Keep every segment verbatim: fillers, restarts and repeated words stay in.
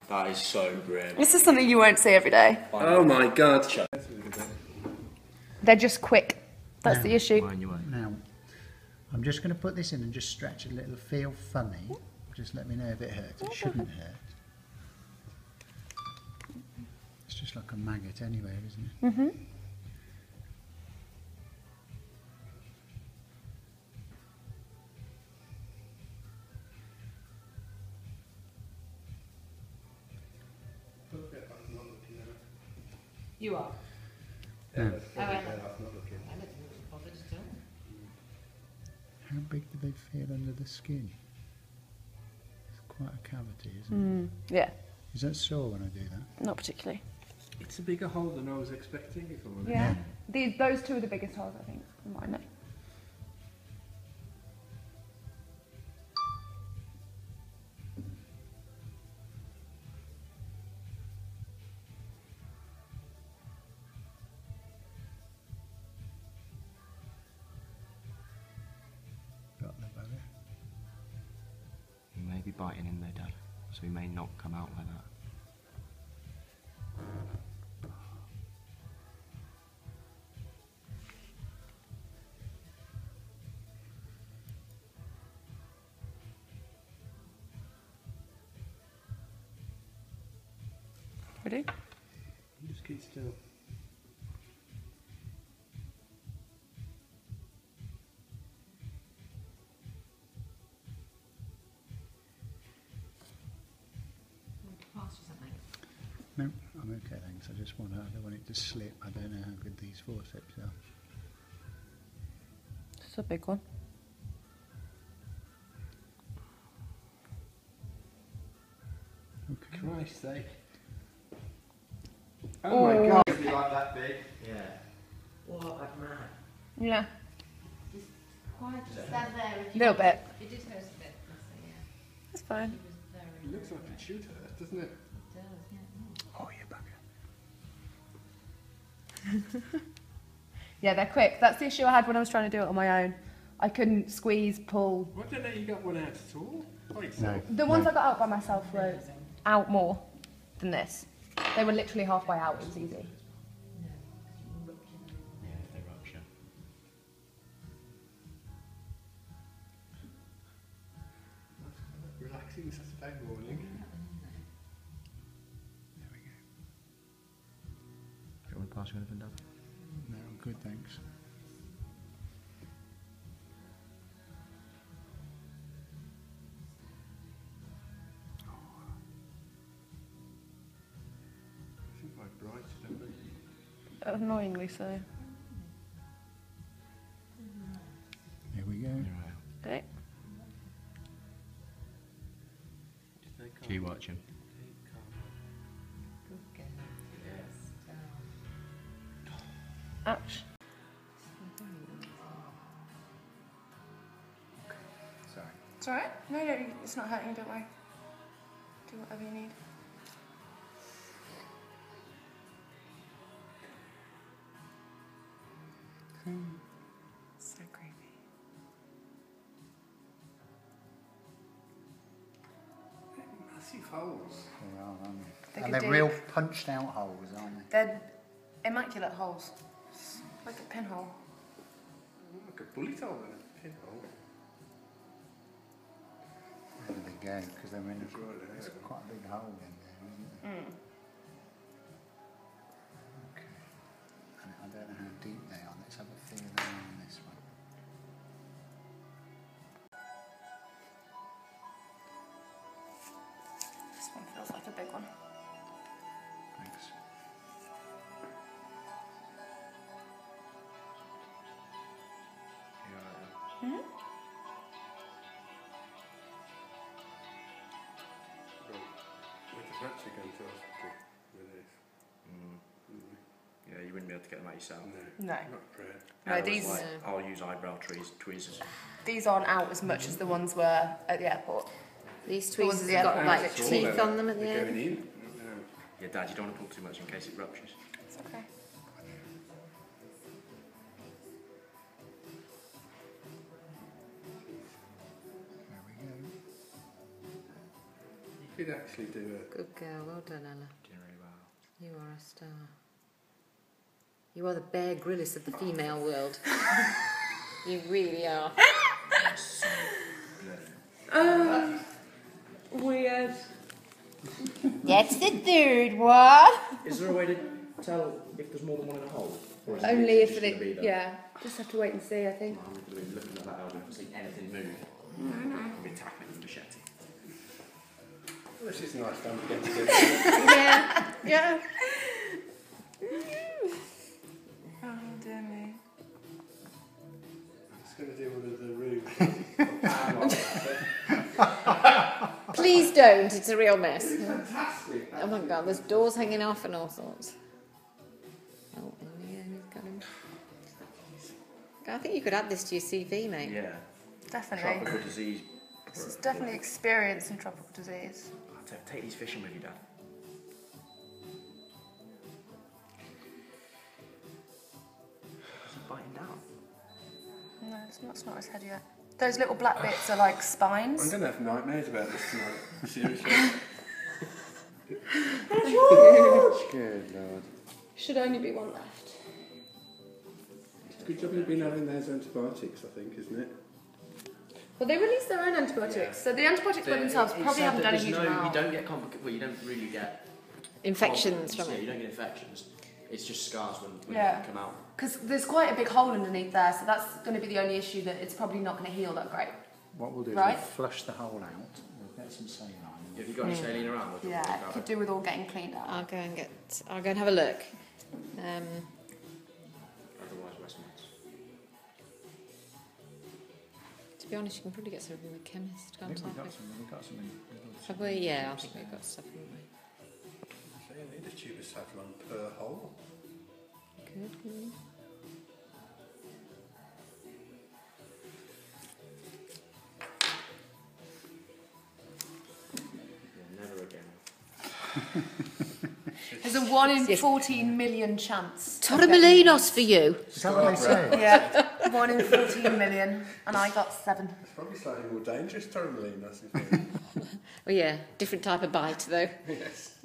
That is so grim. This is something you won't see every day. Oh my god. They're just quick. That's now, the issue. Now, I'm just going to put this in and just stretch a little. Feel funny. Just let me know if it hurts. It shouldn't hurt. It's just like a maggot anyway, isn't it? Mm-hmm. You are? No. Oh, I know. How big do they feel under the skin? It's quite a cavity, isn't it? Mm, yeah. Is that sore when I do that? Not particularly. It's a bigger hole than I was expecting, if I'm honest. Yeah. These, those two are the biggest holes, I think. From what I know. Got the bugger. He may be biting in there, Dad, so he may not come out like that. Ready? Just keep still. No, I'm okay, thanks. I just want to, I don't want it to slip. I don't know how good these forceps are. It's a big one. Okay. Christ's sake. Oh, my god. It'd be like that big. Yeah. What a man. Yeah. Just quiet, just stand there. If A you little bit. It did hurt a bit, yeah. That's fine. It was very. It looks like it should hurt, doesn't it? It does, yeah. Oh, you bugger. Yeah, they're quick. That's the issue I had when I was trying to do it on my own. I couldn't squeeze, pull. I don't know you got one out at all. Like No. The ones no. I got out by myself were out more than this. They were literally halfway out. It was easy. No, because you ruptured them. Yeah, if they rupture. Relaxing Saturday morning. There we go. Do you want to pass you anything, Dad? No, I'm good, thanks. Seems like bright, don't they? Annoyingly so. Here we go. Okay. Keep watching. Good girl. Yes. Down. Ouch. Sorry. It's alright. No, no, it's not hurting. Don't worry. Do whatever you need. So creepy. Massive holes. They are, aren't they? They And could they're do- real punched out holes, aren't they? They're immaculate holes. It's like a pinhole. Like a bullet hole and a pinhole. There they go, because they're in Sure, a, yeah. there's quite a big hole in there, isn't there? Mm. Okay. And I don't know how deep they are. Let's have a feel around this one. This one feels like a big one. Thanks. Yeah, Mm-hmm. we just actually going to hospital with this. Mm. Mm. Yeah, you wouldn't be able to get them out yourself. No, No. not a prayer. No, I was these- like, I'll use eyebrow tweez, tweezers. These aren't out as much as the ones were at the airport. These The ones tweezers at the have got airport, like literally. teeth on them at the They're going end. in. No. Yeah, Dad, you don't want to pull too much in case it ruptures. It's okay. There we go. You did actually do it. Good girl, well done, Ella. Doing really well. You are a star. You are the Bear Grylls of the female world. You really are. So bloody. Weird. That's the third one. Is there a way to tell if there's more than one in a hole? Or is it Only literally if just gonna be it, there? yeah. Just have to wait and see, I think. I'm going to be looking at that elbow and see anything move. I'll be tapping with a machete. Well, this is nice fun to get together. Yeah, yeah. Oh dear me. It's going to deal with the room. Please don't, it's a real mess. It's fantastic. Oh my god, there's doors hanging off and all sorts. Oh, yeah, he's got him. I think you could add this to your C V, mate. Yeah. Definitely. Tropical disease. This is definitely experience in tropical disease. I'll take, take these fishing with you, Dad. Is he biting down? No, it's not, it's not his head yet. Those little black bits are like I'm spines. going to have nightmares about this tonight. Seriously. Good Lord. Should only be one left. It's a good job you've been having those antibiotics, I think, isn't it? Well, they release their own antibiotics, so the antibiotics by themselves It- it probably said haven't that done a there's huge no, amount. You don't get complicated. Well, you don't really get Infections problems. from Yeah, it. you don't get infections. It's just scars when, when Yeah. they come out. Because there's quite a big hole underneath there, so that's going to be the only issue, that it's probably not going to heal that great. What we'll do is Right. we'll flush the hole out. We'll get some saline. Have you got any saline around? Or do you want me to Yeah, grab could it? do with all getting cleaned out. I'll go and get. I'll go and have a look. Um, Otherwise, Westminster. to be honest, you can probably get some from the chemist, I can't think we've I? got some. We've got some in. Have we? Yeah, I think we've got stuff, haven't we? So you need a tube of Savlon per hole. Good. Mm. Yeah, never again. There's a one in Yes. fourteen million chance. of Torremolinos for you. Is that what they say? getting- Yeah, one in fourteen million, and I got seven. It's probably slightly more dangerous, Torremolino, I think. Oh yeah, different type of bite though. Yes.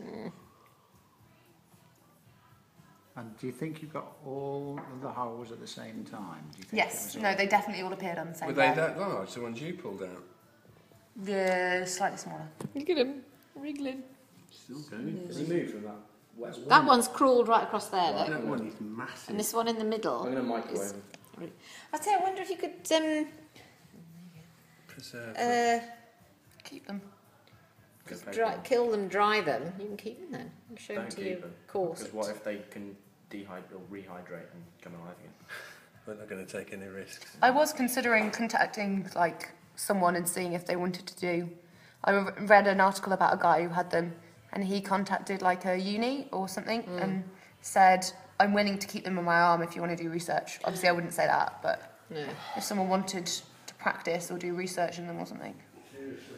And do you think you've got all of the holes at the same time? Do you think it Yes, was no, all- they definitely all appeared on the same Were they day. that large, the ones you pulled out? Yeah, slightly smaller. Look at him wriggling. Still going. Has he moved from that? Where's That one's crawled right across there though. That one is massive. And this one in the middle. I'm going to microwave is- him. I tell you, I wonder if you could um, Preserve. uh, Keep them. Good dry, paper. kill them, dry them. You can keep them then. You can show them Don't to keep your them. course. Because what if they can dehydrate or rehydrate and come alive again? We're not going to take any risks. I was considering contacting like someone and seeing if they wanted to do. I re- read an article about a guy who had them, and he contacted like a uni or something and said, "I'm willing to keep them on my arm if you want to do research." Obviously, I wouldn't say that, but No. if someone wanted to practice or do research in them or something. Seriously.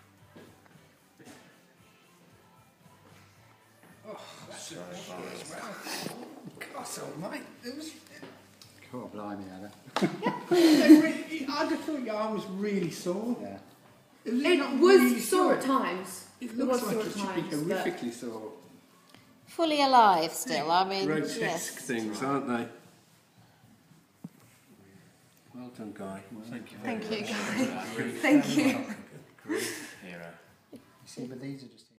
Oh, that's a as well. Gosh, oh, mate. It was... Oh, blimey, Ella. I just thought your arm was really sore. Yeah. It was, not really sore. times. It looks like it should be horrifically sore. Fully alive still. I mean, Grotesque yes. things, aren't they? Well done, Guy. Thank you. Thank you. Really Thank you. Hero. You see, but these are just